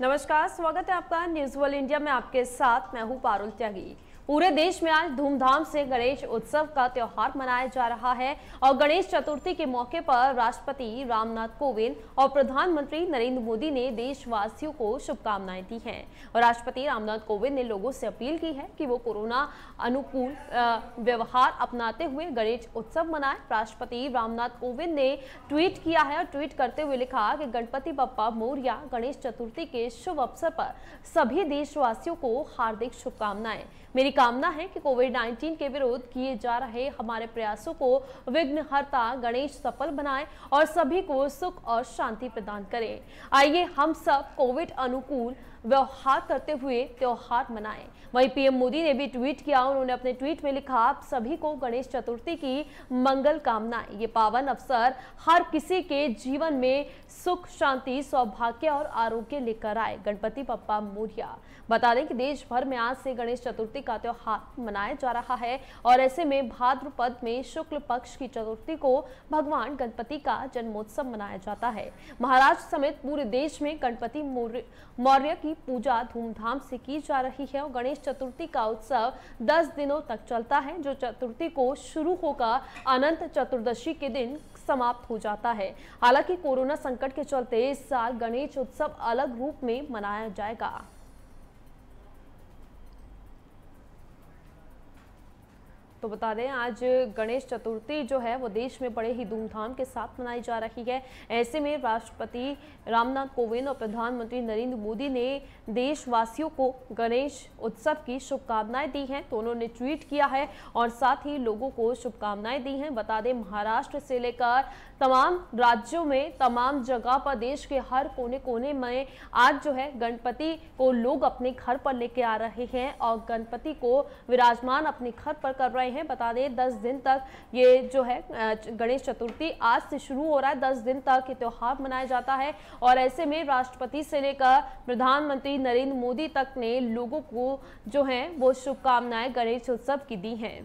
नमस्कार, स्वागत है आपका न्यूज वर्ल्ड इंडिया में। आपके साथ मैं हूं पारुल त्यागी। पूरे देश में आज धूमधाम से गणेश उत्सव का त्योहार मनाया जा रहा है और गणेश चतुर्थी के मौके पर राष्ट्रपति रामनाथ कोविंद और प्रधानमंत्री नरेंद्र मोदी ने देशवासियों को शुभकामनाएं दी हैं। और राष्ट्रपति रामनाथ कोविंद ने लोगों से अपील की है कि वो कोरोना अनुकूल व्यवहार अपनाते हुए गणेश उत्सव मनाएं। राष्ट्रपति रामनाथ कोविंद ने ट्वीट किया है और ट्वीट करते हुए लिखा कि गणपति बप्पा मोरया, गणेश चतुर्थी के शुभ अवसर पर सभी देशवासियों को हार्दिक शुभकामनाएं। मेरी कामना है कि कोविड-19 के विरुद्ध किए जा रहे हमारे प्रयासों को विघ्नहर्ता गणेश सफल बनाए और सभी को सुख और शांति प्रदान करे। आइए हम सब कोविड अनुकूल व्यवहार करते हुए त्योहार मनाएं। वहीं पीएम मोदी ने भी ट्वीट किया। उन्होंने अपने ट्वीट में लिखा, आप सभी को गणेश चतुर्थी की मंगल कामनाएं। ये पावन अवसर हर किसी के जीवन में सुख, शांति, सौभाग्य और आरोग्य लेकर आए। गणपति बप्पा मोरया। बता दें कि देश भर में आज से गणेश चतुर्थी का त्योहार मनाया जा रहा है और ऐसे में भाद्रपद में शुक्ल पक्ष की चतुर्थी को भगवान गणपति का जन्मोत्सव मनाया जाता है। महाराष्ट्र समेत पूरे देश में गणपति मौर्य की पूजा धूमधाम से की जा रही है और गणेश चतुर्थी का उत्सव 10 दिनों तक चलता है, जो चतुर्थी को शुरू होकर अनंत चतुर्दशी के दिन समाप्त हो जाता है। हालांकि कोरोना संकट के चलते इस साल गणेश उत्सव अलग रूप में मनाया जाएगा। तो बता दें, आज गणेश चतुर्थी जो है वो देश में बड़े ही धूमधाम के साथ मनाई जा रही है। ऐसे में राष्ट्रपति रामनाथ कोविंद और प्रधानमंत्री नरेंद्र मोदी ने देशवासियों को गणेश उत्सव की शुभकामनाएं दी हैं। तो उन्होंने ट्वीट किया है और साथ ही लोगों को शुभकामनाएं दी हैं। बता दें, महाराष्ट्र से लेकर तमाम राज्यों में, तमाम जगह पर, देश के हर कोने कोने में आज जो है गणपति को लोग अपने घर पर लेके आ रहे हैं और गणपति को विराजमान अपने घर पर कर रहे हैं। बता दें, 10 दिन तक ये जो है गणेश चतुर्थी आज से शुरू हो रहा है। 10 दिन तक ये त्योहार मनाया जाता है और ऐसे में राष्ट्रपति से लेकर प्रधानमंत्री नरेंद्र मोदी तक ने लोगों को जो है वो शुभकामनाएं गणेश उत्सव की दी हैं।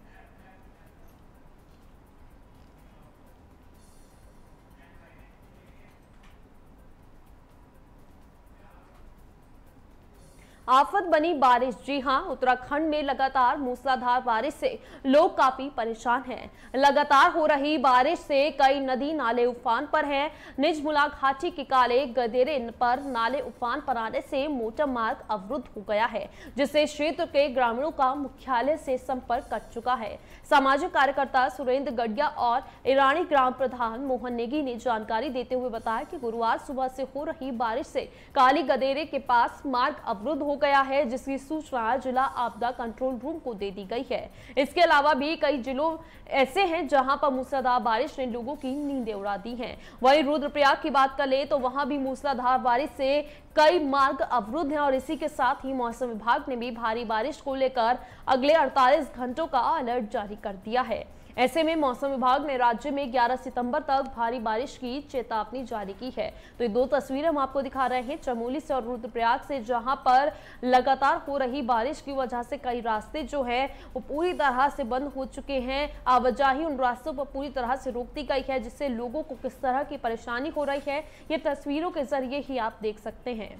आफत बनी बारिश। जी हां, उत्तराखंड में लगातार मूसलाधार बारिश से लोग काफी परेशान हैं। लगातार हो रही बारिश से कई नदी नाले उफान पर हैं। निजमुला घाटी के काले गदेरे पर नाले उफान पर आने से मोटर मार्ग अवरुद्ध हो गया है, जिससे क्षेत्र के ग्रामीणों का मुख्यालय से संपर्क कट चुका है। सामाजिक कार्यकर्ता सुरेंद्र गडिया और ईरानी ग्राम प्रधान मोहन नेगी ने जानकारी देते हुए बताया कि गुरुवार सुबह से हो रही बारिश से काली गदेरे के पास मार्ग अवरुद्ध हो गया है, जिसकी सूचना जिला आपदा कंट्रोल रूम को दे दी गई है। इसके अलावा भी कई जिलों ऐसे हैं जहां पर मूसलाधार बारिश ने लोगों की नींदें उड़ा दी हैं। वहीं रुद्रप्रयाग की बात कर ले तो वहां भी मूसलाधार बारिश से कई मार्ग अवरुद्ध हैं और इसी के साथ ही मौसम विभाग ने भी भारी बारिश को लेकर अगले 48 घंटों का अलर्ट जारी कर दिया है। ऐसे में मौसम विभाग ने राज्य में 11 सितंबर तक भारी बारिश की चेतावनी जारी की है। तो ये 2 तस्वीरें हम आपको दिखा रहे हैं चमोली से और रुद्रप्रयाग से, जहां पर लगातार हो रही बारिश की वजह से कई रास्ते जो है वो पूरी तरह से बंद हो चुके हैं। आवाजाही उन रास्तों पर पूरी तरह से रोक दी गई है, जिससे लोगों को किस तरह की परेशानी हो रही है ये तस्वीरों के जरिए ही आप देख सकते हैं।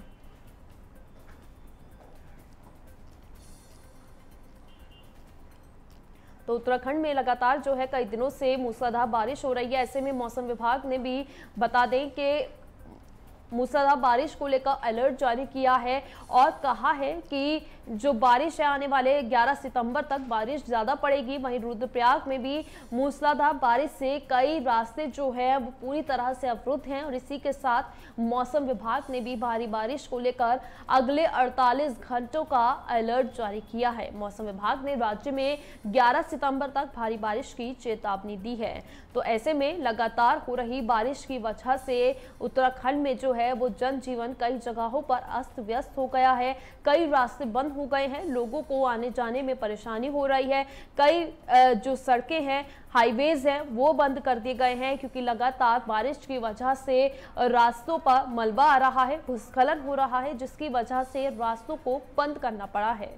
तो उत्तराखंड में लगातार जो है कई दिनों से मूसलाधार बारिश हो रही है। ऐसे में मौसम विभाग ने भी बता दें कि मूसलाधार बारिश को लेकर अलर्ट जारी किया है और कहा है कि जो बारिश है आने वाले 11 सितंबर तक बारिश ज़्यादा पड़ेगी। वहीं रुद्रप्रयाग में भी मूसलाधार बारिश से कई रास्ते जो है वो पूरी तरह से अवरुद्ध हैं और इसी के साथ मौसम विभाग ने भी भारी बारिश को लेकर अगले 48 घंटों का अलर्ट जारी किया है। मौसम विभाग ने राज्य में 11 सितंबर तक भारी बारिश की चेतावनी दी है। तो ऐसे में लगातार हो रही बारिश की वजह से उत्तराखंड में जो है वो जनजीवन कई जगहों पर अस्त व्यस्त हो गया है। कई रास्ते बंद हो गए हैं, लोगों को आने जाने में परेशानी हो रही है। कई जो सड़कें हैं, हाईवेज हैं, वो बंद कर दिए गए हैं क्योंकि लगातार बारिश की वजह से रास्तों पर मलबा आ रहा है, भूस्खलन हो रहा है, जिसकी वजह से रास्तों को बंद करना पड़ा है।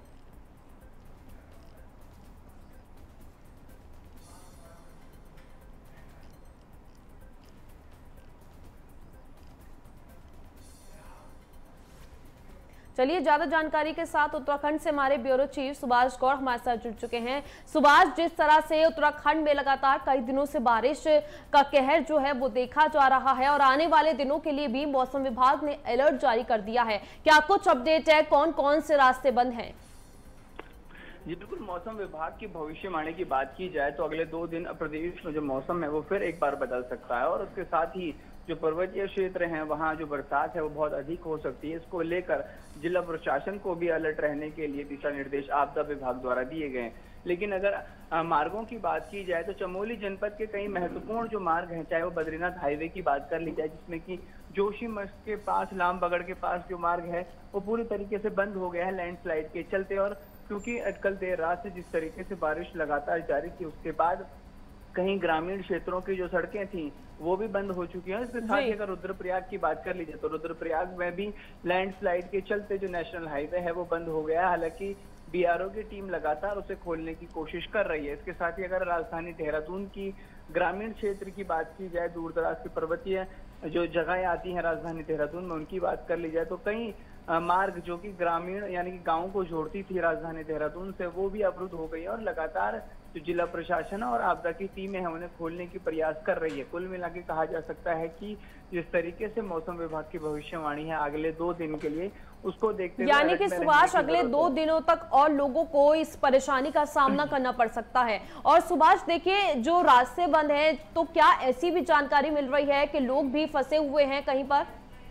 चलिए ज्यादा जानकारी के साथ उत्तराखंड से हमारे ब्यूरो चीफ सुभाष गौड़ हमारे साथ जुड़ चुके हैं। सुभाष, जिस तरह से उत्तराखंड में लगातार कई दिनों से बारिश का कहर जो है वो देखा जा रहा है और आने वाले दिनों के लिए भी मौसम विभाग ने अलर्ट जारी कर दिया है, क्या कुछ अपडेट है? कौन कौन से रास्ते बंद हैं? जी बिल्कुल, मौसम विभाग की भविष्यवाणी की बात की जाए तो अगले 2 दिन प्रदेश में जो मौसम है वो फिर एक बार बदल सकता है और उसके साथ ही जो पर्वतीय क्षेत्र हैं वहाँ जो बरसात है वो बहुत अधिक हो सकती है। इसको लेकर जिला प्रशासन को भी अलर्ट रहने के लिए दिशा निर्देश आपदा विभाग द्वारा दिए गए हैं। लेकिन अगर मार्गों की बात की जाए तो चमोली जनपद के कई महत्वपूर्ण जो मार्ग हैं, चाहे वो बद्रीनाथ हाईवे की बात कर ली जाए, जिसमें कि जोशीमठ के पास, लामबगड़ के पास जो मार्ग है वो पूरी तरीके से बंद हो गया है लैंडस्लाइड के चलते। और क्योंकि कल देर रात से जिस तरीके से बारिश लगातार जारी थी, उसके बाद कहीं ग्रामीण क्षेत्रों की जो सड़कें थी वो भी बंद हो चुकी हैं। इसके साथ ही अगर रुद्रप्रयाग की बात कर लीजिए तो रुद्रप्रयाग में भी लैंडस्लाइड के चलते जो नेशनल हाईवे है वो बंद हो गया है। हालांकि बीआरओ की टीम लगातार उसे खोलने की कोशिश कर रही है। इसके साथ ही अगर राजधानी देहरादून की ग्रामीण क्षेत्र की बात की जाए, दूर दराज की पर्वतीय जो जगहें आती हैं राजधानी देहरादून में, उनकी बात कर ली जाए तो कई मार्ग जो कि ग्रामीण यानी कि गांव को जोड़ती थी राजधानी देहरादून से, वो भी अवरुद्ध हो गई और लगातार जो जिला प्रशासन और आपदा की टीमें हैं उन्हें खोलने की प्रयास कर रही है। कुल मिला के कहा जा सकता है कि जिस तरीके से मौसम विभाग की भविष्यवाणी है अगले 2 दिन के लिए, उसको देखते हुए यानी कि सुभाष अगले 2 दिनों तक और लोगों को इस परेशानी का सामना करना पड़ सकता है। और सुभाष देखिए, जो रास्ते बंद हैं तो क्या ऐसी भी जानकारी मिल रही है कि लोग भी फंसे हुए हैं कहीं पर?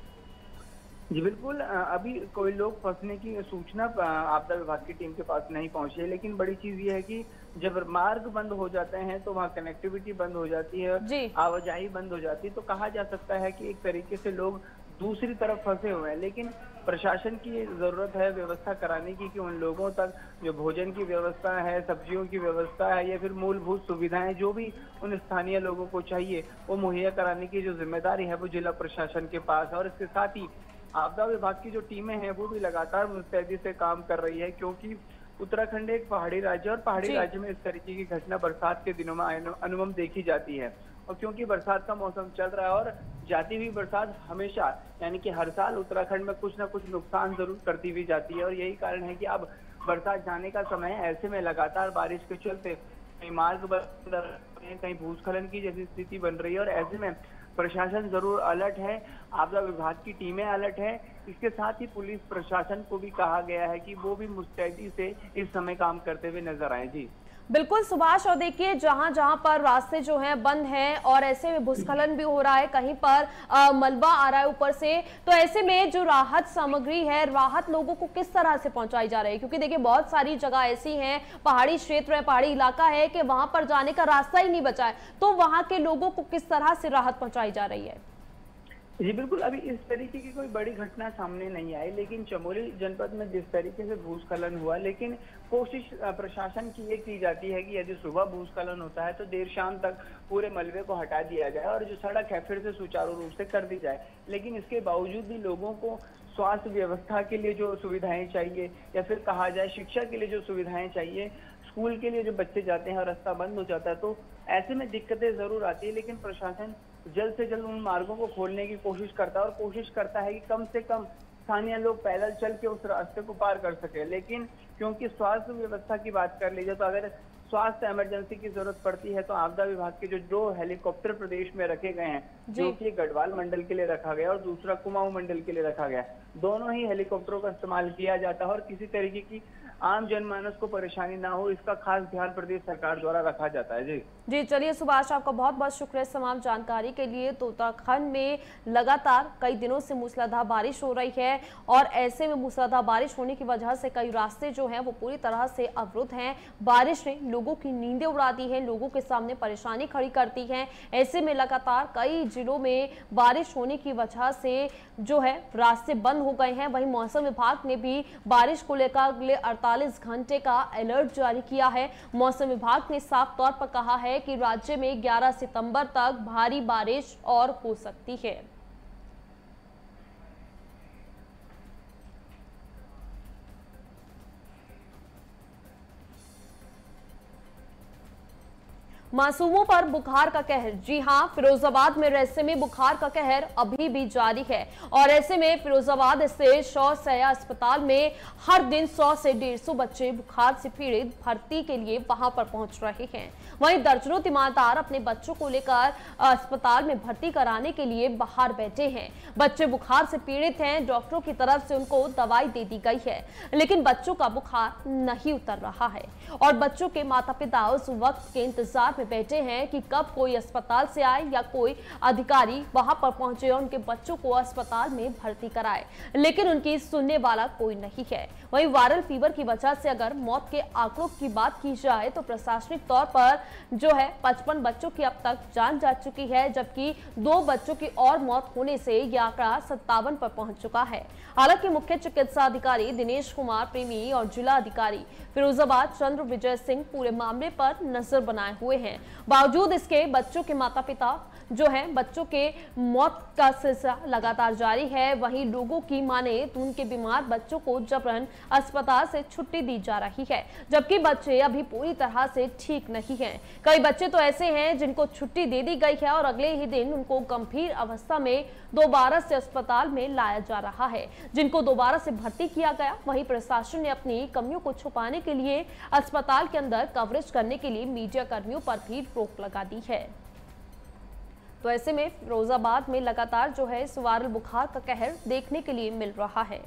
जी बिल्कुल, अभी कोई लोग फंसने की सूचना आपदा विभाग की टीम के पास नहीं पहुंची है, लेकिन बड़ी चीज ये है कि जब मार्ग बंद हो जाते हैं तो वहाँ कनेक्टिविटी बंद हो जाती है, आवाजाही बंद हो जाती है, तो कहा जा सकता है कि एक तरीके से लोग दूसरी तरफ फंसे हुए हैं। लेकिन प्रशासन की जरूरत है व्यवस्था कराने की कि उन लोगों तक जो भोजन की व्यवस्था है, सब्जियों की व्यवस्था है या फिर मूलभूत सुविधाएं जो भी उन स्थानीय लोगों को चाहिए वो मुहैया कराने की जो जिम्मेदारी है वो जिला प्रशासन के पास है। और इसके साथ ही आपदा विभाग की जो टीमें हैं वो भी लगातार मुस्तैदी से काम कर रही है, क्योंकि उत्तराखंड एक पहाड़ी राज्य और पहाड़ी राज्य में इस तरीके की घटना बरसात के दिनों में अनुमम देखी जाती है। और क्योंकि बरसात का मौसम चल रहा है और जाती हुई बरसात हमेशा यानी कि हर साल उत्तराखंड में कुछ ना कुछ नुकसान जरूर करती हुई जाती है और यही कारण है कि अब बरसात जाने का समय है। ऐसे में लगातार बारिश के चलते कहीं मार्ग बंद रहे हैं, कहीं भूस्खलन की जैसी स्थिति बन रही है और ऐसे में प्रशासन जरूर अलर्ट है, आपदा विभाग की टीमें अलर्ट है। इसके साथ ही पुलिस प्रशासन को भी कहा गया है कि वो भी मुस्तैदी से इस समय काम करते हुए नजर आए। जी बिल्कुल सुभाष, और देखिए जहां जहां पर रास्ते जो हैं बंद हैं और ऐसे में भूस्खलन भी हो रहा है, कहीं पर मलबा आ रहा है ऊपर से, तो ऐसे में जो राहत सामग्री है, राहत लोगों को किस तरह से पहुंचाई जा रही है? क्योंकि देखिए बहुत सारी जगह ऐसी हैं, पहाड़ी क्षेत्र है, पहाड़ी इलाका है कि वहां पर जाने का रास्ता ही नहीं बचा है, तो वहां के लोगों को किस तरह से राहत पहुंचाई जा रही है? जी बिल्कुल, अभी इस तरीके की कोई बड़ी घटना सामने नहीं आई, लेकिन चमोली जनपद में जिस तरीके से भूस्खलन हुआ, लेकिन कोशिश प्रशासन की ये की जाती है कि यदि सुबह भूस्खलन होता है तो देर शाम तक पूरे मलबे को हटा दिया जाए और जो सड़क है फिर से सुचारू रूप से कर दी जाए। लेकिन इसके बावजूद भी लोगों को स्वास्थ्य व्यवस्था के लिए जो सुविधाएं चाहिए या फिर कहा जाए शिक्षा के लिए जो सुविधाएं चाहिए, स्कूल के लिए जो बच्चे जाते हैं और रास्ता बंद हो जाता है, तो ऐसे में दिक्कतें जरूर आती है। लेकिन प्रशासन जल्द से जल्द उन मार्गों को खोलने की कोशिश करता है और कोशिश करता है कि कम से कम स्थानीय लोग पैदल चल के उस रास्ते को पार कर सके। लेकिन क्योंकि स्वास्थ्य व्यवस्था की बात कर लीजिए तो अगर स्वास्थ्य इमरजेंसी की जरूरत पड़ती है तो आपदा विभाग के जो 2 हेलीकॉप्टर प्रदेश में रखे गए हैं, जो कि गढ़वाल मंडल के लिए रखा गया और दूसरा कुमाऊं मंडल के लिए रखा गया, दोनों ही हेलीकॉप्टरों का इस्तेमाल किया जाता है और किसी तरीके की आम जनमानस को परेशानी ना हो इसका खास ध्यान प्रदेश सरकार द्वारा रखा जाता है। जी चलिए सुभाष, आपका बहुत बहुत शुक्रिया तमाम जानकारी के लिए। तो उत्तराखंड में लगातार कई दिनों से मूसलाधार बारिश हो रही है और ऐसे में मूसलाधार बारिश होने की वजह से कई रास्ते जो हैं वो पूरी तरह से अवरुद्ध हैं। बारिश ने लोगों की नींदें उड़ा दी है, लोगों के सामने परेशानी खड़ी करती है। ऐसे में लगातार कई जिलों में बारिश होने की वजह से जो है रास्ते बंद हो गए हैं। वहीं मौसम विभाग ने भी बारिश को लेकर अगले 48 घंटे का अलर्ट जारी किया है। मौसम विभाग ने साफ तौर पर कहा है कि राज्य में 11 सितंबर तक भारी बारिश और हो सकती है। मासूमों पर बुखार का कहर। जी हां, फिरोजाबाद में रहस्यमय बुखार का कहर अभी भी जारी है और ऐसे में फिरोजाबाद स्थित शौर्य अस्पताल में हर दिन 100 से 150 बच्चे बुखार से पीड़ित भर्ती के लिए वहां पर पहुंच रहे हैं। वहीं दर्जनों तीमारदार अपने बच्चों को लेकर अस्पताल में भर्ती कराने के लिए बाहर बैठे हैं। बच्चे बुखार से पीड़ित हैं, डॉक्टरों की तरफ से उनको दवाई दे दी गई है, लेकिन बच्चों का बुखार नहीं उतर रहा है और बच्चों के माता पिता उस वक्त के इंतजार में बैठे हैं कि कब कोई अस्पताल से आए या कोई अधिकारी वहां पर पहुंचे और उनके बच्चों को अस्पताल में भर्ती कराए, लेकिन उनकी सुनने वाला कोई नहीं है। वहीं वायरल फीवर की वजह से अगर मौत के आंकड़ों की बात की जाए तो प्रशासनिक तौर पर जो है 55 बच्चों की अब तक जान जा चुकी है, जबकि 2 बच्चों की और मौत होने से यह आंकड़ा 57 पर पहुंच चुका है। हालांकि मुख्य चिकित्सा अधिकारी दिनेश कुमार प्रेमी और जिला अधिकारी फिरोजाबाद चंद्र विजय सिंह पूरे मामले पर नजर बनाए हुए हैं। बावजूद इसके बच्चों के माता पिता जो है बच्चों के मौत का सिलसिला लगातार जारी है। वहीं लोगों की माने तो उनके बीमार बच्चों को जबरन अस्पताल से छुट्टी दी जा रही है, जबकि बच्चे अभी पूरी तरह से ठीक नहीं हैं। कई बच्चे तो ऐसे हैं जिनको छुट्टी दे दी गई है और अगले ही दिन उनको गंभीर अवस्था में दोबारा से अस्पताल में लाया जा रहा है, जिनको दोबारा से भर्ती किया गया। वहीं प्रशासन ने अपनी कमियों को छुपाने के लिए अस्पताल के अंदर कवरेज करने के लिए मीडिया कर्मियों पर भी रोक लगा दी है। तो ऐसे में फिरोजाबाद में लगातार जो है वायरल बुखार का कहर देखने के लिए मिल रहा है।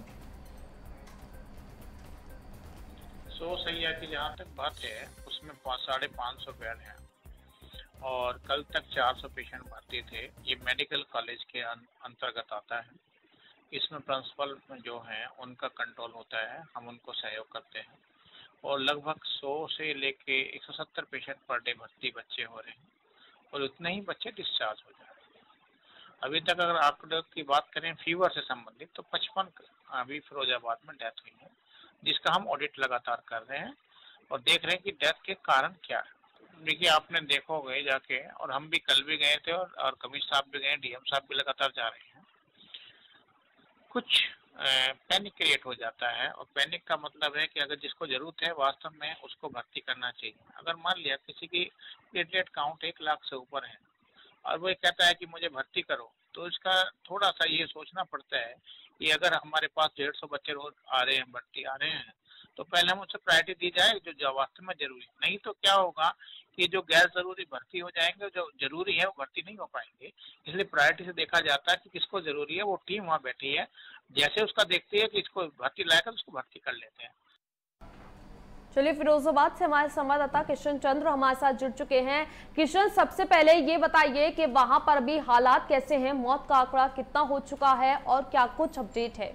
100 सैया की जहाँ तक बात है उसमें 550 बेड है और कल तक 400 पेशेंट भर्ती थे। ये मेडिकल कॉलेज के अंतर्गत आता है। इसमें प्रिंसिपल जो हैं उनका कंट्रोल होता है, हम उनको सहयोग करते हैं और लगभग 100 से लेके 170 पेशेंट पर डे भर्ती बच्चे हो रहे हैं और उतने ही बच्चे डिस्चार्ज हो जा रहे हैं। अभी तक अगर आंकड़ों की बात करें फीवर से संबंधित तो 55 अभी फिरोजाबाद में डेथ हुई है, जिसका हम ऑडिट लगातार कर रहे हैं और देख रहे हैं कि डेथ के कारण क्या है। देखिए आपने देखोगे जाके, और हम भी कल भी गए थे और कमिश्नर साहब भी गए, डीएम साहब भी लगातार जा रहे हैं। कुछ पैनिक क्रिएट हो जाता है और पैनिक का मतलब है कि अगर जिसको जरूरत है वास्तव में उसको भर्ती करना चाहिए। अगर मान लिया किसी की प्लेटलेट काउंट 1 लाख से ऊपर है और वो कहता है कि मुझे भर्ती करो, तो इसका थोड़ा सा ये सोचना पड़ता है कि अगर हमारे पास 150 बच्चे रोज आ रहे हैं, भर्ती आ रहे हैं, तो पहले हम उसे प्रायोरिटी दी जाए जो वास्तव में जरूरी है। नहीं तो क्या होगा कि जो गैर जरूरी भर्ती हो जाएंगे, जो जरूरी है वो भर्ती नहीं हो पाएंगे। इसलिए प्रायोरिटी से देखा जाता है कि किसको जरूरी है, वो टीम वहाँ बैठी है, जैसे उसका देखती है कि इसको भर्ती लायक है तो उसको भर्ती कर लेते हैं। चलिए, फिरोजाबाद से हमारे संवाददाता किशन चंद्र हमारे साथ जुड़ चुके हैं। किशन, सबसे पहले ये बताइए कि वहां पर अभी हालात कैसे हैं, मौत का आंकड़ा कितना हो चुका है और क्या कुछ अपडेट है?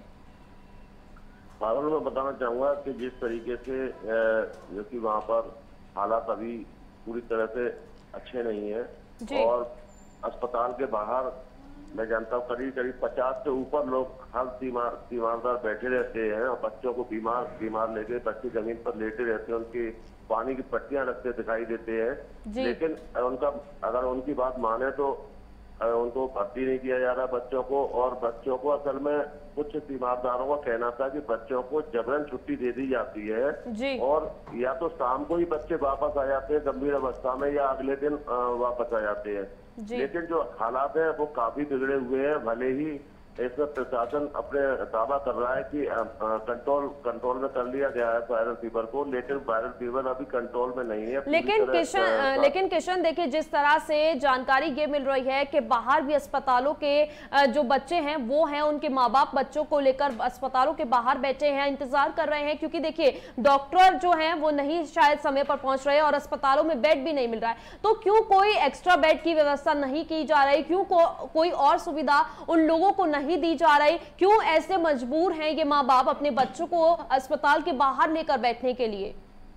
पारुल, मैं बताना चाहूंगा कि जिस तरीके से जो कि वहाँ पर हालात अभी पूरी तरह से अच्छे नहीं है और अस्पताल के बाहर मैं जानता हूँ करीब 50 से ऊपर लोग हर तीमारदार बैठे रहते हैं और बच्चों को बीमार लेके बच्चे जमीन पर लेटे रहते हैं, उनकी पानी की पट्टियां रखते दिखाई देते हैं। लेकिन अगर उनकी बात माने तो उनको भर्ती नहीं किया जा रहा बच्चों को, और बच्चों को असल में कुछ तीमारदारों का कहना था कि बच्चों को जबरन छुट्टी दे दी जाती है और या तो शाम को ही बच्चे वापस आ जाते हैं गंभीर अवस्था में या अगले दिन वापस आ जाते हैं। लेकिन जो हालात है वो काफी बिगड़े हुए हैं। भले ही इसमें प्रशासन अपने दावा कर रहा है कि कंट्रोल में कर लिया गया है वायरल फीवर को, लेकिन वायरल फीवर अभी कंट्रोल में नहीं है। लेकिन किशन देखिए, जिस तरह से जानकारी ये मिल रही है कि बाहर भी अस्पतालों के जो बच्चे हैं वो हैं, उनके माँ बाप बच्चों को लेकर अस्पतालों के बाहर बैठे हैं, इंतजार कर रहे हैं, क्योंकि देखिए डॉक्टर जो है वो नहीं शायद समय पर पहुंच रहे हैं और अस्पतालों में बेड भी नहीं मिल रहा है। तो क्यों कोई एक्स्ट्रा बेड की व्यवस्था नहीं की जा रही, क्यों कोई और सुविधा उन लोगों को नहीं दी जा रही, क्यों ऐसे मजबूर हैं ये माँ बाप अपने बच्चों को अस्पताल के बाहर लेकर बैठने के लिए?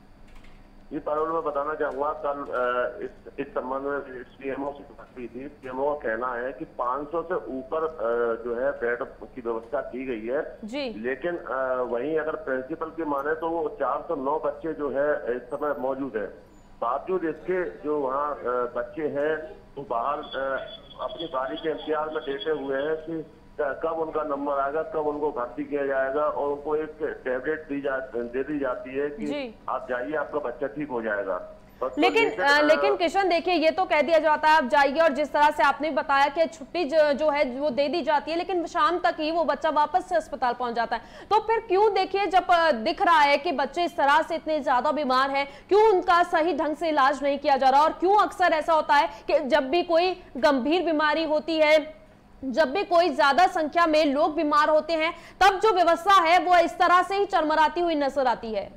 ये पारुल मैं बताना चाहूंगा, कल इस संबंध में सीएमओ से बात हुई थी। सीएमओ का कहना है कि 500 से ऊपर जो है बेड की व्यवस्था की गई है जी। लेकिन वहीं अगर प्रिंसिपल की माने तो वो 409 बच्चे जो है इस समय मौजूद है। बावजूद इसके जो वहाँ बच्चे हैं वो बाहर अपनी बारी के इंतजार में लेटे हुए हैं कि कब उनका नंबर आएगा, कब उनको भर्ती किया जाएगा, और उनको एक टैबलेट दे दी जाती है कि आप जाइए आपका बच्चा ठीक हो जाएगा। लेकिन किशन देखिए, ये तो कह दिया जाता है आप जाइए, और जिस तरह से आपने बताया कि छुट्टी जो है वो दे दी जाती है, लेकिन शाम तक ही वो बच्चा वापस से अस्पताल पहुंच जाता है। तो फिर क्यों, देखिए जब दिख रहा है कि बच्चे इस तरह से इतने ज्यादा बीमार हैं, क्यों उनका सही ढंग से इलाज नहीं किया जा रहा? और क्यों अक्सर ऐसा होता है कि जब भी कोई गंभीर बीमारी होती है, जब भी कोई ज्यादा संख्या में लोग बीमार होते हैं, तब जो व्यवस्था है वो इस तरह से ही चरमराती हुई नजर आती है?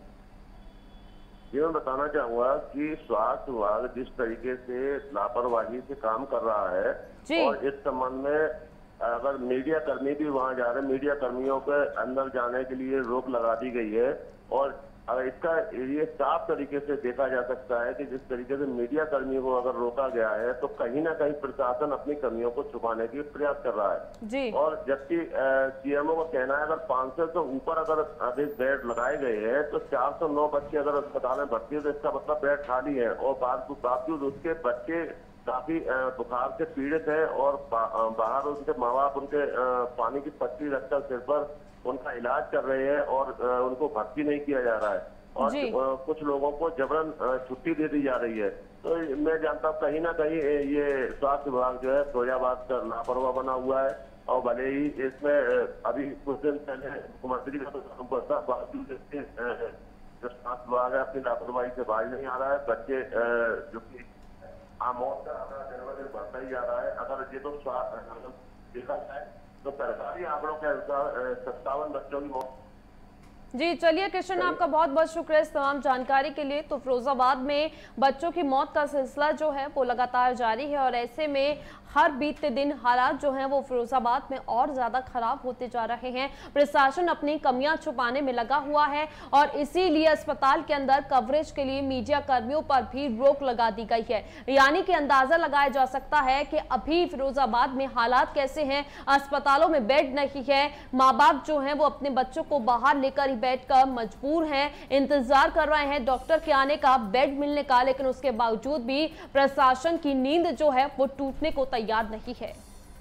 ये मैं बताना चाहूंगा कि स्वास्थ्य विभाग जिस तरीके से लापरवाही से काम कर रहा है, और इस संबंध में अगर मीडिया कर्मी भी वहां जा रहे हैं, मीडिया कर्मियों के अंदर जाने के लिए रोक लगा दी गई है। और अगर इसका ये साफ तरीके से देखा जा सकता है कि जिस तरीके से मीडिया कर्मियों को अगर रोका गया है, तो कहीं ना कहीं प्रशासन अपनी कमियों को छुपाने की प्रयास कर रहा है जी। और जबकि सीएमओ का कहना है अगर 500 से ऊपर अगर अधिक बेड लगाए गए हैं, तो 409 बच्चे अगर अस्पताल में भर्ती है, तो इसका मतलब बेड खाली है। और बावजूद उसके बच्चे काफी बुखार से पीड़ित है, और बाहर उनके माँ बाप उनके पानी की पट्टी रखकर सिर पर उनका इलाज कर रहे हैं, और उनको भर्ती नहीं किया जा रहा है, और कुछ लोगों को जबरन छुट्टी दे दी जा रही है। तो मैं जानता हूँ कहीं ना कहीं ये स्वास्थ्य विभाग जो है फिरोजाबाद का लापरवाह बना हुआ है। और भले ही इसमें अभी कुछ दिन पहले मुख्यमंत्री का तो बावजूद जो स्वास्थ्य विभाग है अपनी लापरवाही से बाज नहीं आ रहा है। बच्चे जो की मौत का आंकड़ा दिन ब दिन बढ़ता ही जा रहा है। अगर ये तो देखा जाए तो सरकारी आंकड़ों के अनुसार 57 बच्चों की मौत। जी चलिए कृष्ण, आपका बहुत बहुत शुक्रिया इस तमाम जानकारी के लिए। तो फिरोजाबाद में बच्चों की मौत का सिलसिला जो है वो लगातार जारी है, और ऐसे में हर बीतते दिन हालात जो हैं वो फिरोजाबाद में और ज्यादा खराब होते जा रहे हैं। प्रशासन अपनी कमियां छुपाने में लगा हुआ है, और इसीलिए अस्पताल के अंदर कवरेज के लिए मीडिया कर्मियों पर भी रोक लगा दी गई है। यानी कि अंदाजा लगाया जा सकता है कि अभी फिरोजाबाद में हालात कैसे हैं। अस्पतालों में बेड नहीं है, माँ बाप जो हैं वो अपने बच्चों को बाहर लेकर ही बैठकर मजबूर हैं, इंतजार कर रहे हैं डॉक्टर के आने का, बेड मिलने का, लेकिन उसके बावजूद भी प्रशासन की नींद जो है वो टूटने को तैयार नहीं है।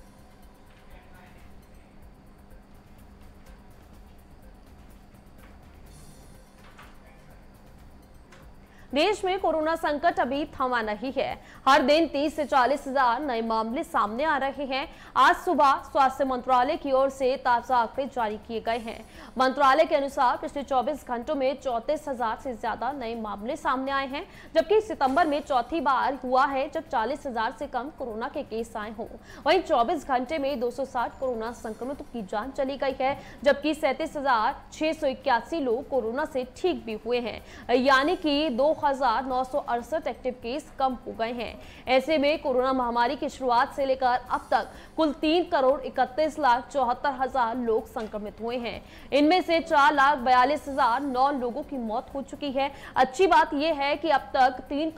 देश में कोरोना संकट अभी थमा नहीं है। हर दिन 30 से 40 हजार नए मामले सामने आ रहे हैं। आज सुबह स्वास्थ्य मंत्रालय की ओर से ताजा आंकड़े जारी किए गए हैं। मंत्रालय के अनुसार पिछले 24 घंटों में 34,000 से ज्यादा नए मामले सामने आए हैं, जबकि सितंबर में चौथी बार हुआ है जब 40,000 से कम कोरोना के केस आए हों। वहीं 24 घंटे में 260 कोरोना संक्रमितों की जान चली गई है, जबकि 37,681 लोग कोरोना से ठीक भी हुए हैं, यानी कि 2,968 एक्टिव केस कम हो गए हैं। ऐसे में कोरोना महामारी की शुरुआत से लेकर अब तक कुल 3,31,74,000 लोग संक्रमित हुए हैं। इनमें से 4,42,009 लोगों की मौत हो चुकी है। अच्छी बात यह है कि अब तक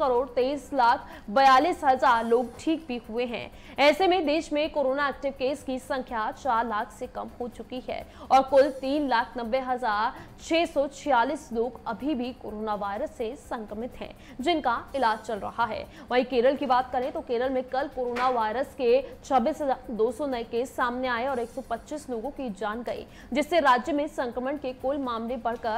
3,23,42,000 लोग ठीक भी हुए हैं। ऐसे में देश में कोरोना एक्टिव केस की संख्या 4 लाख से कम हो चुकी है, और कुल 3,90,646 लोग अभी भी कोरोना वायरस से संक्रमित हैं, जिनका इलाज चल रहा है। वहीं केरल की बात करें तो केरल में कल कोरोना वायरस के 26,200 नए केस सामने आए और 125 लोगों की जान गई, जिससे राज्य में संक्रमण के कुल मामले बढ़कर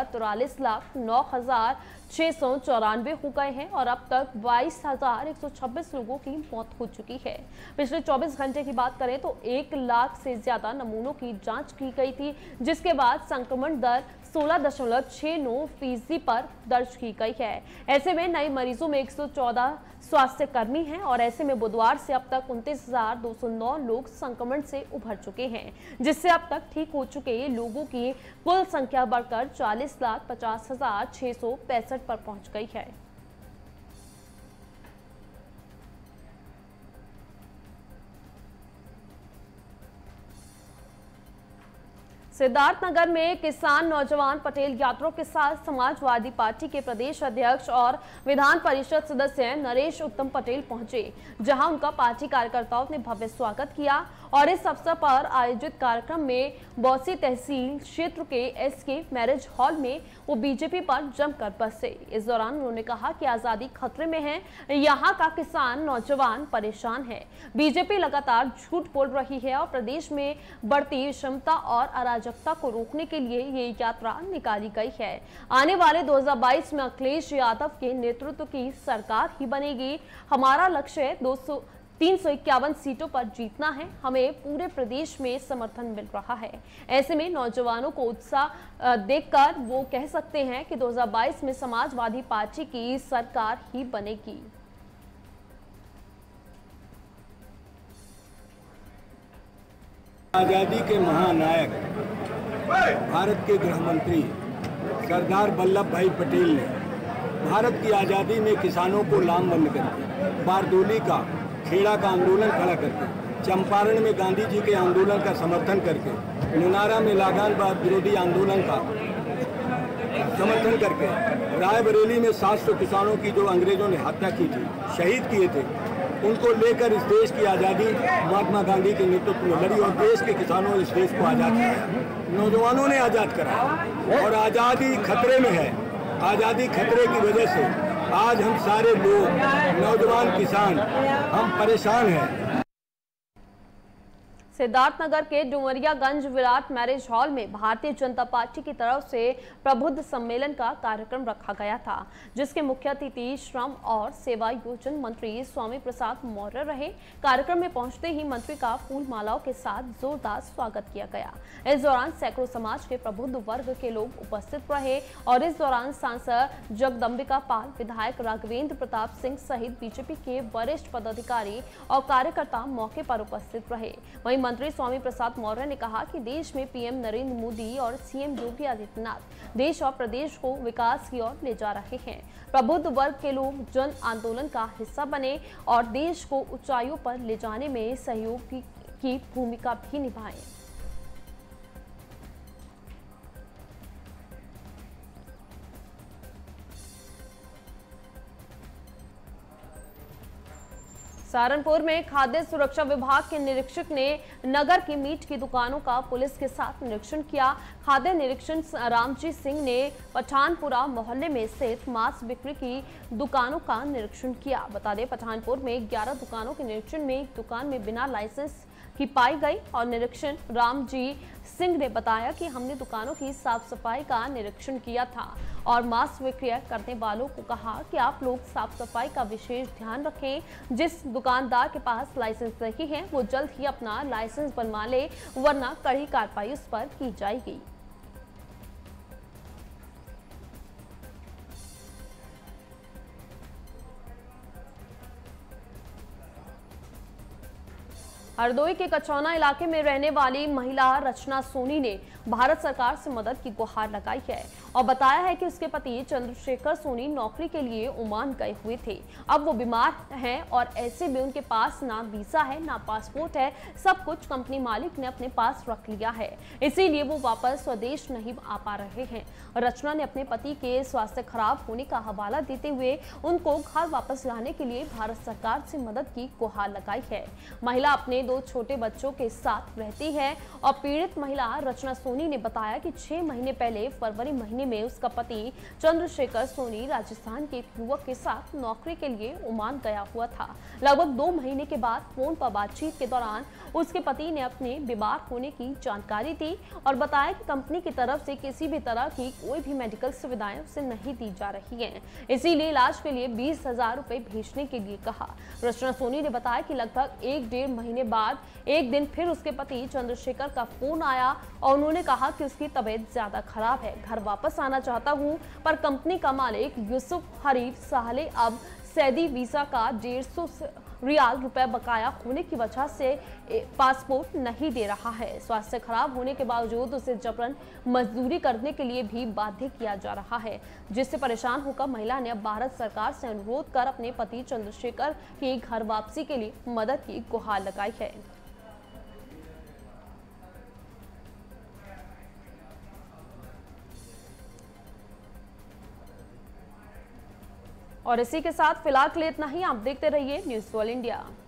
43,09,694 हो गए हैं, और अब तक 22,126 लोगों की मौत हो चुकी है। पिछले 24 घंटे की बात करें तो 1 लाख से ज्यादा नमूनों की जांच की गई थी, जिसके बाद संक्रमण दर 16.69% पर दर्ज की गई है। ऐसे में नए मरीजों में 114 स्वास्थ्य कर्मी हैं, और ऐसे में बुधवार से अब तक 29,209 लोग संक्रमण से उभर चुके हैं, जिससे अब तक ठीक हो चुके लोगों की कुल संख्या बढ़कर 40,50,665 पर पहुंच गई है। सिद्धार्थनगर में किसान नौजवान पटेल यात्रा के साथ समाजवादी पार्टी के प्रदेश अध्यक्ष और विधान परिषद सदस्य नरेश उत्तम पटेल पहुंचे, जहां उनका पार्टी कार्यकर्ताओं ने भव्य स्वागत किया। और इस अवसर पर आयोजित कार्यक्रम में बौसी तहसील क्षेत्र के एसके मैरिज हॉल में वो बीजेपी पर जमकर बरसे। इस दौरान उन्होंने कहा कि आजादी खतरे में है, यहाँ का किसान नौजवान परेशान है। बीजेपी लगातार झूठ बोल रही है और प्रदेश में बढ़ती क्षमता और अराजकता अराजकता को रोकने के लिए ये यात्रा निकाली गई है। आने वाले 2022 में अखिलेश यादव के नेतृत्व की सरकार ही बनेगी। हमारा लक्ष्य 351 सीटों पर जीतना है। हमें पूरे प्रदेश में समर्थन मिल रहा है। ऐसे में नौजवानों को उत्साह देखकर वो कह सकते हैं कि 2022 में समाजवादी पार्टी की सरकार ही बनेगी। आजादी के महानायक भारत के गृह मंत्री सरदार वल्लभ भाई पटेल ने भारत की आज़ादी में किसानों को लामबंद करके, बारदोली का खेड़ा का आंदोलन खड़ा करके, चंपारण में गांधी जी के आंदोलन का समर्थन करके, मुनारा में लगानवाद विरोधी आंदोलन का समर्थन करके, रायबरेली में 700 किसानों की जो अंग्रेजों ने हत्या की थी, शहीद किए थे, उनको लेकर इस देश की आज़ादी महात्मा गांधी के नेतृत्व में लड़ी और देश के किसानों ने इस देश को आज़ाद कराया। नौजवानों ने आज़ाद कराया और आज़ादी खतरे में है। आज़ादी खतरे की वजह से आज हम सारे लोग, नौजवान किसान, हम परेशान हैं। सिद्धार्थनगर के डुमरियागंज विराट मैरिज हॉल में भारतीय जनता पार्टी की तरफ से प्रबुद्ध सम्मेलन का कार्यक्रम रखा गया था, जिसके मुख्य अतिथि श्रम और सेवा योजन मंत्री स्वामी प्रसाद मौर्य रहे। कार्यक्रम में पहुंचते ही मंत्री का फूल मालाओं के साथ जोरदार स्वागत किया गया। इस दौरान सैकड़ों समाज के प्रबुद्ध वर्ग के लोग उपस्थित रहे और इस दौरान सांसद जगदम्बिका पाल, विधायक राघवेंद्र प्रताप सिंह सहित बीजेपी के वरिष्ठ पदाधिकारी और कार्यकर्ता मौके पर उपस्थित रहे। वहीं मंत्री स्वामी प्रसाद मौर्य ने कहा कि देश में पीएम नरेंद्र मोदी और सीएम योगी आदित्यनाथ देश और प्रदेश को विकास की ओर ले जा रहे हैं। प्रबुद्ध वर्ग के लोग जन आंदोलन का हिस्सा बने और देश को ऊंचाइयों पर ले जाने में सहयोग की भूमिका भी निभाएं। सहारनपुर में खाद्य सुरक्षा विभाग के निरीक्षक ने नगर की मीट की दुकानों का पुलिस के साथ निरीक्षण किया। खाद्य निरीक्षक रामजी सिंह ने पठानपुरा मोहल्ले में स्थित मांस बिक्री की दुकानों का निरीक्षण किया। बता दें, पठानपुर में 11 दुकानों के निरीक्षण में एक दुकान में बिना लाइसेंस की पाई गई और निरीक्षण रामजी सिंह ने बताया कि हमने दुकानों की साफ सफाई का निरीक्षण किया था और मांस विक्रय करने वालों को कहा कि आप लोग साफ सफाई का विशेष ध्यान रखें। जिस दुकानदार के पास लाइसेंस नहीं है वो जल्द ही अपना लाइसेंस बनवा ले, वरना कड़ी कार्रवाई उस पर की जाएगी। हरदोई के कचौना इलाके में रहने वाली महिला रचना सोनी ने भारत सरकार से मदद की गुहार लगाई है और बताया है कि उसके पति चंद्रशेखर सोनी नौकरी के लिए ओमान गए हुए थे। अब वो बीमार हैं और ऐसे में उनके पास ना वीजा है ना पासपोर्ट है, सब कुछ कंपनी मालिक ने अपने पास रख लिया है, इसीलिए वो वापस स्वदेश नहीं आ पा रहे हैं। रचना ने अपने पति के स्वास्थ्य खराब होने का हवाला देते हुए उनको घर वापस लाने के लिए भारत सरकार से मदद की गुहार लगाई है। महिला अपने 2 छोटे बच्चों के साथ रहती है और पीड़ित महिला रचना सोनी ने बताया कि 6 महीने पहले फरवरी महीने में उसका पति चंद्रशेखर सोनी राजस्थान के एक युवक के साथ नौकरी के लिए ओमान गया हुआ था। लगभग 2 महीने के बाद फोन पर बातचीत के दौरान उसके पति ने अपने बीमार होने की जानकारी दी और बताया कि कंपनी की तरफ से किसी भी तरह की कोई भी मेडिकल सुविधाएं उसे नहीं दी जा रही हैं, इसीलिए इलाज के लिए 20,000 रुपए भेजने के लिए कहा। रचना सोनी ने बताया कि लगभग 1-1.5 महीने बाद एक दिन फिर उसके पति चंद्रशेखर का फोन आया और उन्होंने कहा कि उसकी तबीयत ज्यादा खराब है, घर वापस आना चाहता हूं, पर कंपनी का मालिक यूसुफ हरीफ साहले अब सैदी वीजा का 150 रियाल रुपए बकाया होने की वजह से पासपोर्ट नहीं दे रहा है। स्वास्थ्य खराब होने के बावजूद उसे जबरन मजदूरी करने के लिए भी बाध्य किया जा रहा है, जिससे परेशान होकर महिला ने अब भारत सरकार से अनुरोध कर अपने पति चंद्रशेखर की घर वापसी के लिए मदद की गुहार लगाई है। और इसी के साथ फिलहाल के लिए इतना ही। आप देखते रहिए न्यूज़ वर्ल्ड इंडिया।